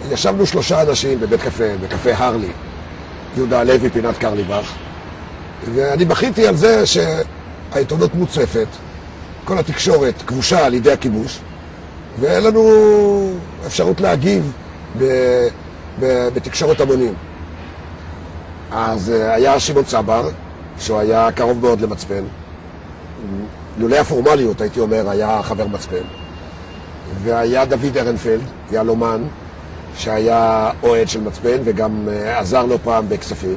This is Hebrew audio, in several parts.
ישבנו 3 אנשים בבית קפה, בקפה הרלי, יהודה הלוי, פינת קרליבך, ואני בכיתי על זה שהעיתונות מוצפת, כל התקשורת כבושה על ידי הכיבוש, ואין לנו אפשרות להגיב בתקשורת המונים. אז היה שמעון צבר, שהוא היה קרוב מאוד למצפן, לולא הפורמליות, הייתי אומר, היה חבר מצפן, והיה דוד ארנפלד, יהלומן, שהיה אוהד של מצפן וגם עזר לו פעם בכספים.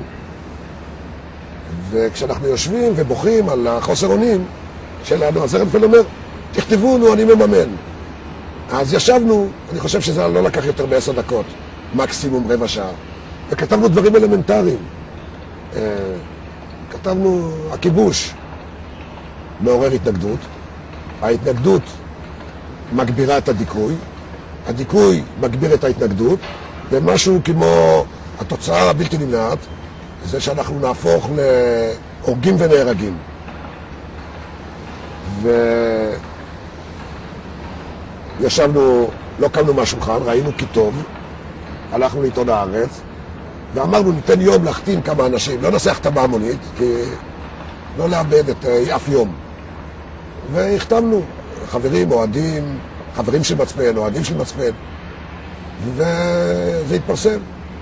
וכשאנחנו יושבים ובוכים על החוסר אונים שלנו, אז ארנפלד אומר, תכתבו, נו, אני מממן. אז ישבנו, אני חושב שזה לא לקח יותר מ10 דקות, מקסימום רבע שעה, וכתבנו דברים אלמנטריים. כתבנו, הכיבוש מעורר התנגדות, ההתנגדות מגבירה את הדיכוי, הדיכוי מגביר את ההתנגדות, ומשהו כמו התוצאה הבלתי נמנעת, זה שאנחנו נהפוך להורגים ונהרגים. וישבנו, לא קמנו מהשולחן, ראינו כי טוב, הלכנו לעיתון הארץ, ואמרנו, ניתן יום להחתים כמה אנשים, לא נעשה החתמה המונית, כי לא לאבד את אף יום. והחתמנו חברים, אוהדים, חברים של מצפן, אוהדים של מצפן, וזה התפרסם.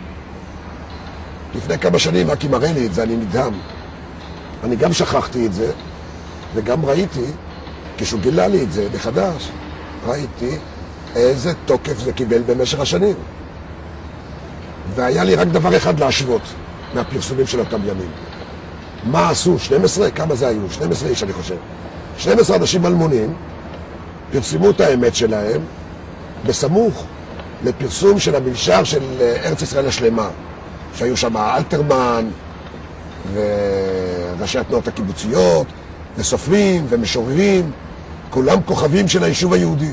לפני כמה שנים, רק אם מראה לי את זה, אני נדהם. אני גם שכחתי את זה, וגם ראיתי, כשהוא גילה לי את זה מחדש, ראיתי איזה תוקף זה קיבל במשך השנים. והיה לי רק דבר אחד להשוות מהפרסומים של אותם ימים. מה עשו? 12? כמה זה היו? 12 איש, אני חושב. 12 אנשים אלמונים פרסמו את האמת שלהם בסמוך לפרסום של המנשר של ארץ ישראל השלמה, שהיו שם אלתרמן וראשי התנועות הקיבוציות וסופרים ומשוררים, כולם כוכבים של היישוב היהודי.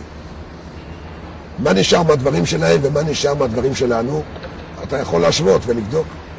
מה נשאר מהדברים שלהם ומה נשאר מהדברים שלנו? אתה יכול להשוות ולבדוק.